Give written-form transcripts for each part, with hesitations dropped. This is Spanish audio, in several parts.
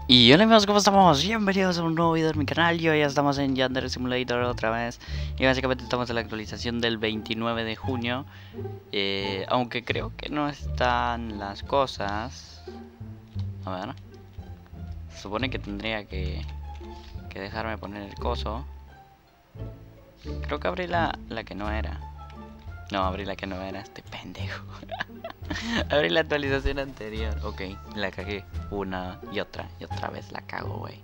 Y hola amigos, ¿cómo estamos? Bienvenidos a un nuevo video en mi canal. Y hoy ya estamos en Yandere Simulator otra vez. Y básicamente estamos en la actualización del 29 de junio. Aunque creo que no están las cosas. A ver. Se supone que tendría que dejarme poner el coso. Creo que abrí la que no era. No, abrí la que no era, este pendejo. Abrí la actualización anterior. Ok, la cagué una y otra vez la cago, güey.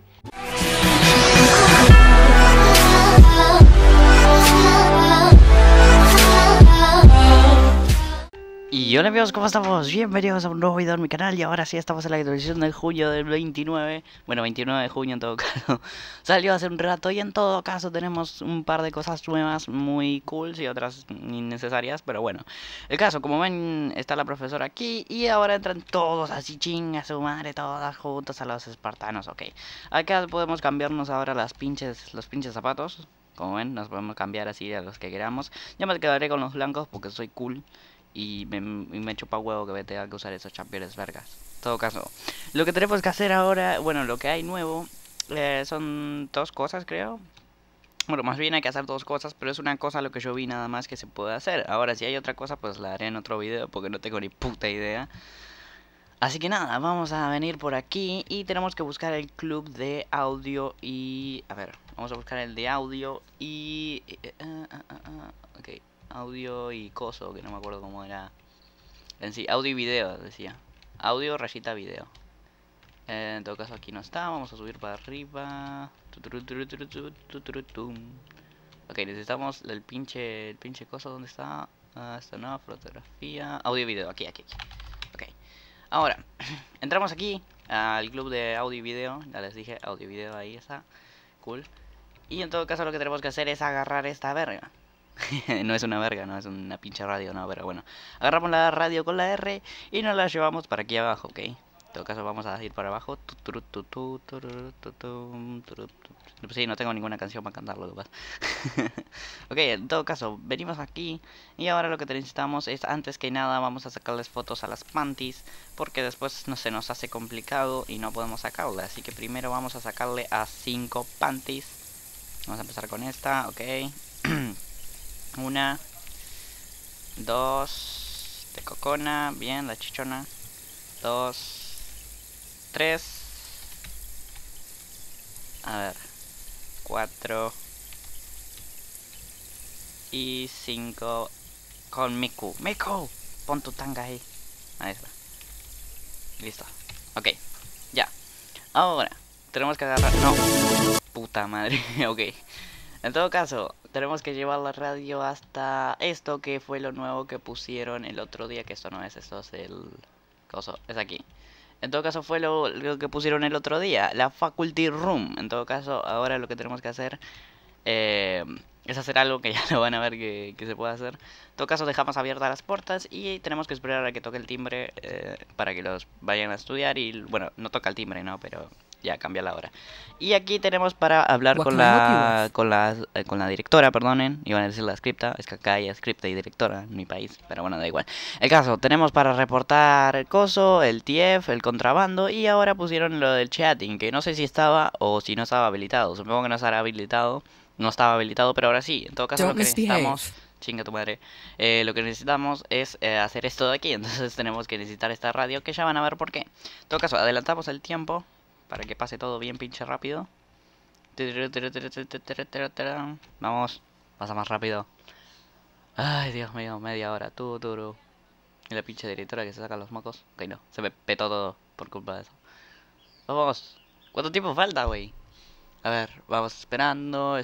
Y hola amigos, ¿cómo estamos? Bienvenidos a un nuevo video en mi canal. Y ahora sí estamos en la actualización de junio del 29. Bueno, 29 de junio en todo caso. Salió hace un rato y en todo caso tenemos un par de cosas nuevas muy cool y otras innecesarias. Pero bueno, el caso, como ven, está la profesora aquí. Y ahora entran todos así, chinga su madre, todas juntos a los espartanos. Ok, acá podemos cambiarnos ahora los pinches zapatos. Como ven, nos podemos cambiar así a los que queramos. Ya me quedaré con los blancos porque soy cool. Y me chupa huevo que tenga que usar esos campeones vergas. En todo caso, lo que tenemos que hacer ahora, bueno, lo que hay nuevo, son dos cosas, creo. Bueno, más bien hay que hacer dos cosas, pero es una cosa lo que yo vi nada más que se puede hacer. Ahora, si hay otra cosa, pues la haré en otro video porque no tengo ni puta idea. Así que nada, vamos a venir por aquí y tenemos que buscar el club de audio y... A ver, vamos a buscar el de audio y... Ok, audio y coso, que no me acuerdo cómo era. En sí, audio y video, decía. Audio, rayita, video. En todo caso aquí no está, vamos a subir para arriba. Ok, necesitamos el pinche coso, ¿dónde está? Esta nueva fotografía. Audio y video, aquí. Ok. Ahora, entramos aquí al club de audio y video. Ya les dije, audio y video, ahí está. Cool. Y en todo caso lo que tenemos que hacer es agarrar esta verga. No es una verga, no es una pinche radio, no, pero bueno. Agarramos la radio con la R y nos la llevamos para aquí abajo, ¿ok? En todo caso vamos a ir para abajo. Sí, no tengo ninguna canción para cantarlo, capaz. Ok, en todo caso, venimos aquí y ahora lo que necesitamos es, antes que nada, vamos a sacarles fotos a las panties, porque después no se nos hace complicado y no podemos sacarle. Así que primero vamos a sacarle a 5 panties. Vamos a empezar con esta, ok. 1, 2 de cocona, bien, la chichona. 2, 3. A ver, 4 y 5 con Miku. Miku, pon tu tanga ahí. Ahí está. Listo. Ok, ya. Ahora, tenemos que agarrar... No, puta madre. Ok. En todo caso, tenemos que llevar la radio hasta esto, que fue lo nuevo que pusieron el otro día. Que esto no es, esto es el coso, es aquí. En todo caso fue lo que pusieron el otro día, la Faculty Room. En todo caso, ahora lo que tenemos que hacer es hacer algo que ya lo van a ver que se puede hacer. En todo caso, dejamos abiertas las puertas y tenemos que esperar a que toque el timbre para que los vayan a estudiar. Y bueno, no toca el timbre, ¿no? Pero... ya cambia la hora. Y aquí tenemos para hablar con la directora, perdonen. Iban a decir la scripta, es que acá hay scripta y directora en mi país, pero bueno, da igual. El caso, tenemos para reportar el coso, el TF, el contrabando. Y ahora pusieron lo del chatting, que no sé si estaba o si no estaba habilitado. Supongo que no estaba habilitado. No estaba habilitado, pero ahora sí. En todo caso, lo que necesitamos... Chinga tu madre. Lo que necesitamos es hacer esto de aquí. Entonces tenemos que necesitar esta radio, que ya van a ver por qué. En todo caso, adelantamos el tiempo para que pase todo bien pinche rápido. Vamos, pasa más rápido. Ay, Dios mío, media hora. Y la pinche directora que se saca los mocos. Ok, no, se me petó todo por culpa de eso. Vamos, ¿cuánto tiempo falta, güey? A ver, vamos esperando.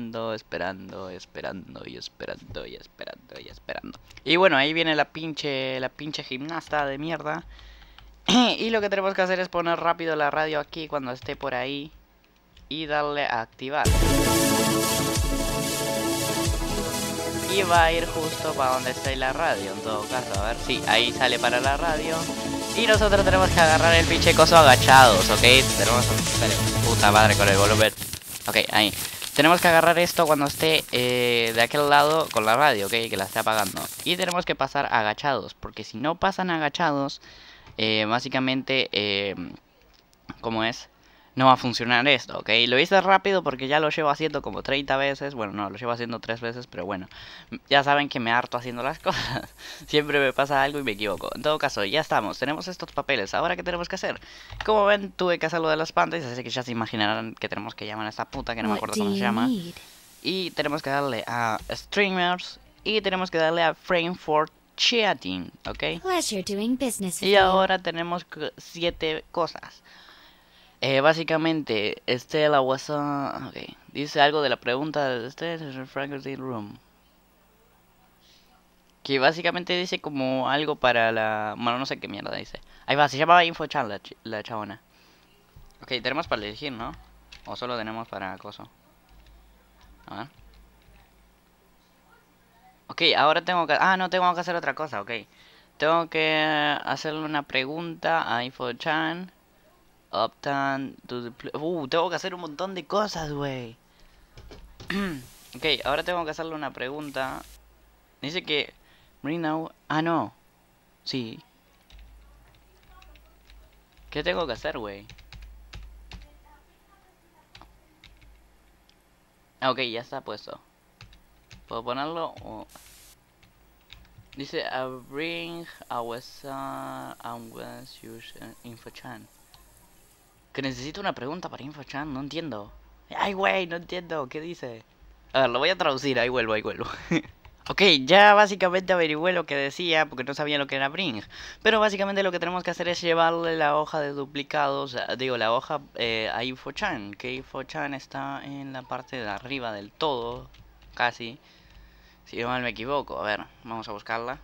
Y bueno, ahí viene la pinche gimnasta de mierda. Y lo que tenemos que hacer es poner rápido la radio aquí cuando esté por ahí y darle a activar. Y va a ir justo para donde esté la radio, en todo caso. A ver, sí, ahí sale para la radio. Y nosotros tenemos que agarrar el pinche coso agachados, ¿ok? Tenemos... Espere, puta madre con el volumen. Ok, ahí. Tenemos que agarrar esto cuando esté de aquel lado con la radio, ¿ok? Que la esté apagando. Y tenemos que pasar agachados, porque si no pasan agachados... básicamente, ¿cómo es? no va a funcionar esto, ¿ok? Lo hice rápido porque ya lo llevo haciendo como 30 veces. Bueno, no, lo llevo haciendo 3 veces, pero bueno. Ya saben que me harto haciendo las cosas. Siempre me pasa algo y me equivoco. En todo caso, ya estamos. Tenemos estos papeles. ¿Ahora qué tenemos que hacer? Como ven, tuve que hacer lo de las pantallas, así que ya se imaginarán que tenemos que llamar a esta puta, que no me acuerdo cómo se llama. Y tenemos que darle a Streamers. Y tenemos que darle a Frame for Chatting, ¿ok? Y ahora tenemos 7 cosas. Básicamente, Estela was ok. Dice algo de la pregunta de Estela Frankenstein Room. Que básicamente dice como algo para la... Bueno, no sé qué mierda dice. Ahí va, se llama InfoChat la chabona. Ok, tenemos para elegir, ¿no? O solo tenemos para acoso. A ver. Ok, ahora tengo que... Ah, no, tengo que hacer otra cosa, ok. Tengo que hacerle una pregunta a InfoChan. Optan to the tengo que hacer un montón de cosas, güey. Ok, ahora tengo que hacerle una pregunta. Dice que... Now... Ah, no. Sí. ¿Qué tengo que hacer, güey? Ok, ya está puesto. ¿Puedo ponerlo? O... Dice bring our son and was use InfoChan. Que necesito una pregunta para InfoChan, no entiendo. Ay, güey, no entiendo. ¿Qué dice? A ver, lo voy a traducir, ahí vuelvo, ahí vuelvo. Ok, ya básicamente averigüé lo que decía porque no sabía lo que era Bring. Pero básicamente lo que tenemos que hacer es llevarle la hoja de duplicados, digo, la hoja a InfoChan. Que InfoChan está en la parte de arriba del todo, casi. Si no mal me equivoco, a ver, vamos a buscarla.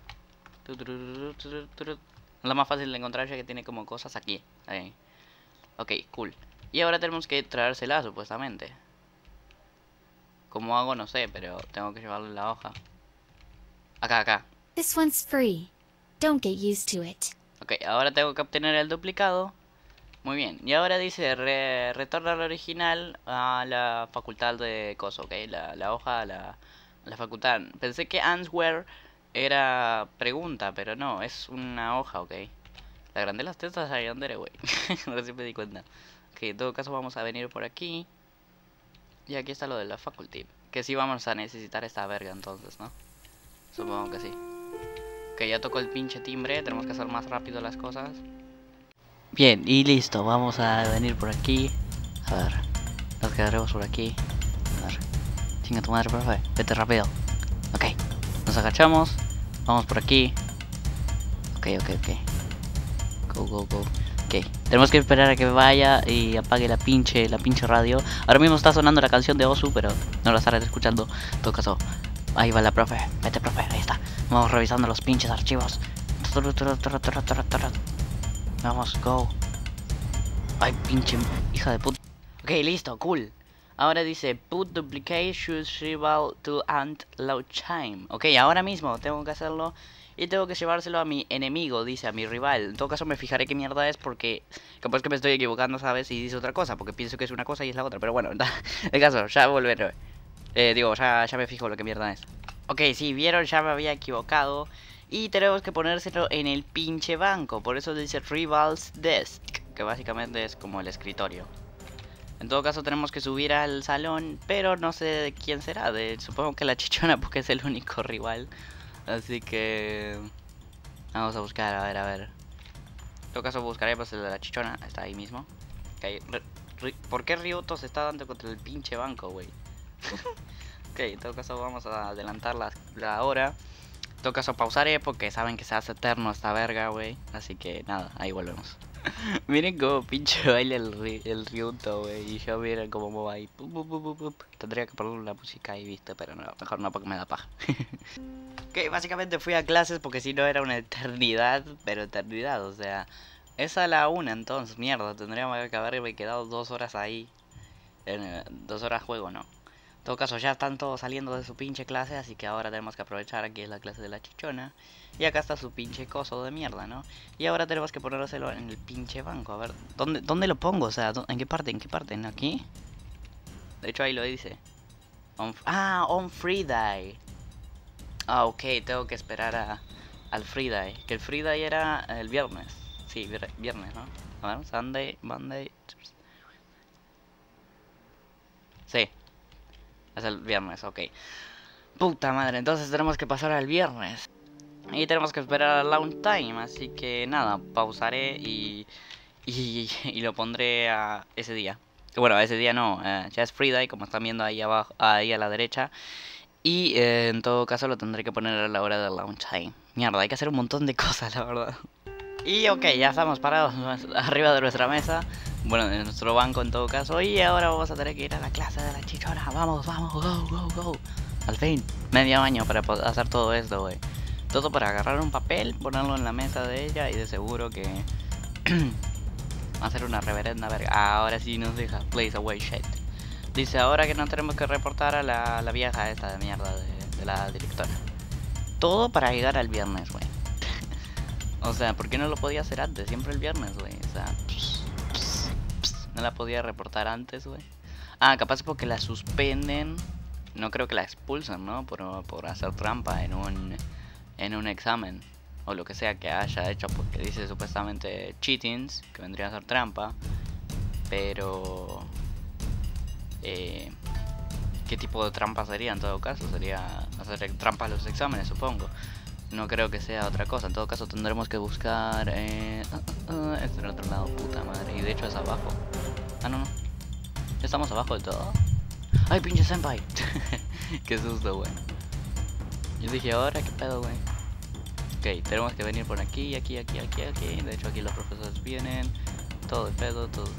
La más fácil de encontrar ya que tiene como cosas aquí. Ahí. Ok, cool. Y ahora tenemos que traérsela supuestamente. ¿Cómo hago? No sé, pero tengo que llevarle la hoja. Acá, acá. This one's free. Don't get used to it. Ok, ahora tengo que obtener el duplicado. Muy bien. Y ahora dice retorna al original a la facultad de coso, ok. La hoja a la facultad. Pensé que answer era pregunta, pero no, es una hoja, ok. La agrandé las tetas a Yandere, güey. Recién me di cuenta. Ok, en todo caso vamos a venir por aquí. Y aquí está lo de la faculty. Que sí vamos a necesitar esta verga entonces, ¿no? Supongo que sí. Ok, ya tocó el pinche timbre. Tenemos que hacer más rápido las cosas. Bien, y listo. Vamos a venir por aquí. A ver. Nos quedaremos por aquí. A ver. Chinga tu madre, profe. Vete rápido. Ok. Nos agachamos. Vamos por aquí. Ok. Go, go, go. Ok. Tenemos que esperar a que vaya y apague la pinche radio. Ahora mismo está sonando la canción de Osu, pero no la estaré escuchando. En todo caso, ahí va la profe. Vete, profe. Ahí está. Vamos revisando los pinches archivos. Vamos, go. Ay, pinche hija de puta. Ok, listo, cool. Ahora dice put duplicate should rival to and low time. Ok, ahora mismo tengo que hacerlo. Y tengo que llevárselo a mi enemigo, dice, a mi rival. En todo caso me fijaré qué mierda es porque capaz que me estoy equivocando, ¿sabes? Y dice otra cosa, porque pienso que es una cosa y es la otra. Pero bueno, en caso, ya volveré. Digo, ya me fijo lo que mierda es. Ok, sí, vieron, ya me había equivocado. Y tenemos que ponérselo en el pinche banco. Por eso dice Rival's Desk, que básicamente es como el escritorio. En todo caso tenemos que subir al salón, pero no sé de quién será. Supongo que la chichona, porque es el único rival. Así que... vamos a buscar, a ver. En todo caso buscaremos el de la chichona. Está ahí mismo. Okay. ¿Por qué Ryuto se está dando contra el pinche banco, güey? Ok, en todo caso vamos a adelantar la hora. En todo caso pausaré porque saben que se hace eterno esta verga, güey. Así que nada, ahí volvemos. Miren cómo pinche baila el Ryuto, güey. Y yo miren cómo va ahí. Tendría que ponerle la música ahí, viste, pero no, mejor no porque me da paja. Ok, básicamente fui a clases porque si no era una eternidad, pero eternidad, o sea, es a la 1 entonces, mierda, tendríamos que haberme quedado 2 horas ahí. 2 horas juego, no. En todo caso, ya están todos saliendo de su pinche clase, así que ahora tenemos que aprovechar. Aquí es la clase de la chichona. Y acá está su pinche coso de mierda, ¿no? Y ahora tenemos que ponérselo en el pinche banco. A ver, ¿dónde lo pongo? O sea, ¿en qué parte? ¿En qué parte? ¿En aquí? De hecho ahí lo dice. On Friday. Ah, ok, tengo que esperar al Friday. Que el Friday era el viernes. Sí, viernes, ¿no? A ver, Sunday, Monday. Sí. Es el viernes, ok. Puta madre, entonces tenemos que pasar al viernes. Y tenemos que esperar al launch time. Así que nada, pausaré y lo pondré a ese día. Bueno, a ese día no, ya es Free Day, como están viendo ahí abajo, ahí a la derecha. Y en todo caso lo tendré que poner a la hora del launch time. Mierda, hay que hacer un montón de cosas, la verdad. Y ok, ya estamos parados arriba de nuestra mesa. Bueno, de nuestro banco en todo caso. Y ahora vamos a tener que ir a la clase de la chichona. Vamos, vamos, go, go, go. Al fin, medio año para hacer todo esto, güey. Todo para agarrar un papel, ponerlo en la mesa de ella y de seguro que... hacer una reverenda verga. Ahora sí nos deja. Place away shit. Dice ahora que no tenemos que reportar a la vieja esta de mierda de la directora. Todo para llegar al viernes, güey. O sea, ¿por qué no lo podía hacer antes? Siempre el viernes, güey. O sea, no la podía reportar antes, güey. Ah, capaz porque la suspenden. No creo que la expulsen, ¿no? Por hacer trampa en un examen. O lo que sea que haya hecho, porque dice supuestamente cheatings, que vendría a ser trampa. Pero... ¿qué tipo de trampa sería en todo caso? Sería hacer trampa a los exámenes, supongo. No creo que sea otra cosa. En todo caso tendremos que buscar... es del otro lado, puta madre. Y de hecho es abajo. Ah, no, no. Ya estamos abajo de todo. ¡Ay, pinche senpai! Qué susto, güey. Yo dije, ¿ahora qué pedo, güey? Ok, tenemos que venir por aquí, aquí. De hecho aquí los profesores vienen. Todo el pedo, todo...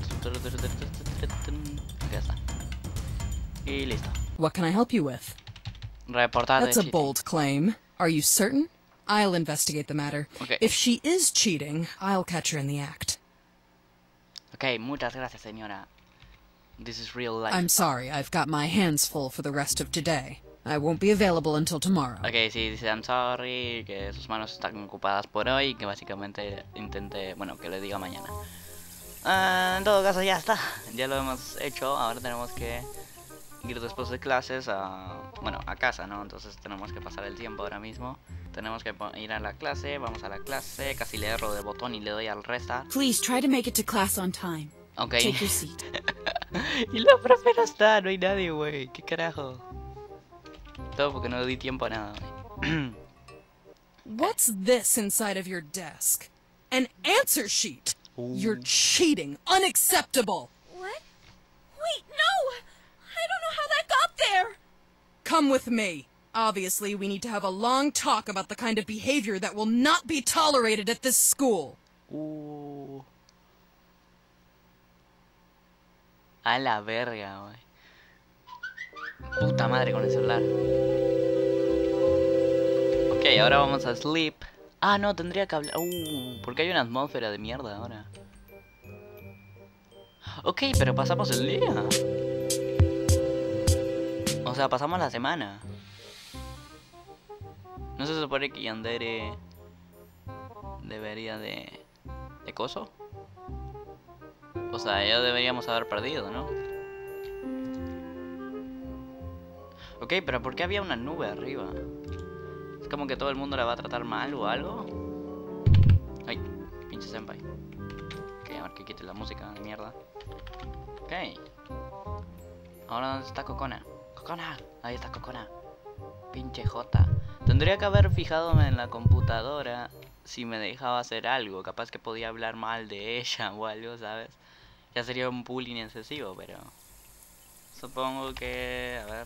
Ya está. Y listo. What can I help you with? Reportar de That's a cheating. bold claim. Are you certain? I'll investigate the matter. Okay. If she is cheating, I'll catch her in the act. Ok, muchas gracias, señora. This is real life. I'm sorry, I've got my hands full for the rest of today. I won't be available until tomorrow. Ok, sí, dice I'm sorry, que sus manos están ocupadas por hoy, que básicamente intente, bueno, que le diga mañana. En todo caso ya está, ya lo hemos hecho, ahora tenemos que ir después de clases a casa, ¿no? Entonces tenemos que pasar el tiempo ahora mismo. Tenemos que ir a la clase, vamos a la clase, casi le erro de botón y le doy al restart. Please try to make it to class on time. Ok. Take your seat. Y la profe no está, no hay nadie, güey, ¿qué carajo? Todo porque no le di tiempo a nada, güey. What's this inside of your desk? An answer sheet! Ooh. You're cheating! Unacceptable! What? Wait, no! I don't know how that got there! Come with me. Obviously, we need to have a long talk about the kind of behavior that will not be tolerated at this school. A la verga, güey. Puta madre con el celular. Ok, ahora vamos a sleep. Ah, no, tendría que hablar. Porque hay una atmósfera de mierda ahora. Ok, pero pasamos el día. O sea, pasamos la semana. ¿No se supone que Yandere debería de coso? O sea, ya deberíamos haber perdido, ¿no? Ok, pero ¿por qué había una nube arriba? ¿Es como que todo el mundo la va a tratar mal o algo? Ay, pinche senpai. Ok, a ver que quite la música de mierda. Ok. Ahora, ¿dónde está Kokona? ¡Kokona! Ahí está Kokona. Pinche Jota. Tendría que haber fijado en la computadora si me dejaba hacer algo. Capaz que podía hablar mal de ella o algo, ¿sabes? Ya sería un bullying excesivo, pero... supongo que... a ver...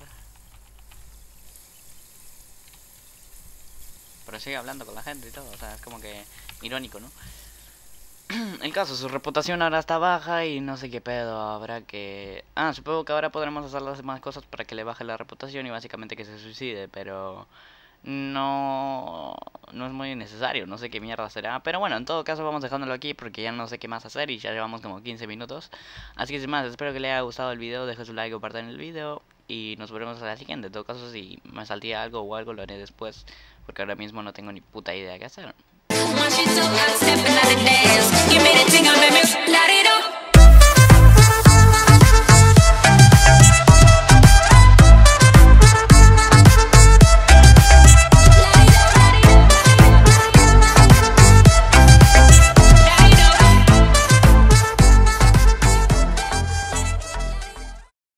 pero sigue hablando con la gente y todo, o sea, es como que irónico, ¿no? El caso, su reputación ahora está baja y no sé qué pedo, habrá que... ah, supongo que ahora podremos hacer las demás cosas para que le baje la reputación y básicamente que se suicide, pero... no es muy necesario, no sé qué mierda será. Pero bueno, en todo caso vamos dejándolo aquí porque ya no sé qué más hacer y ya llevamos como 15 minutos. Así que sin más, espero que le haya gustado el video, deje su like o compartan el video y nos veremos a la siguiente. En todo caso, si me salté algo o algo lo haré después, porque ahora mismo no tengo ni puta idea qué hacer. Once you took a step in the dance, you made it think of me.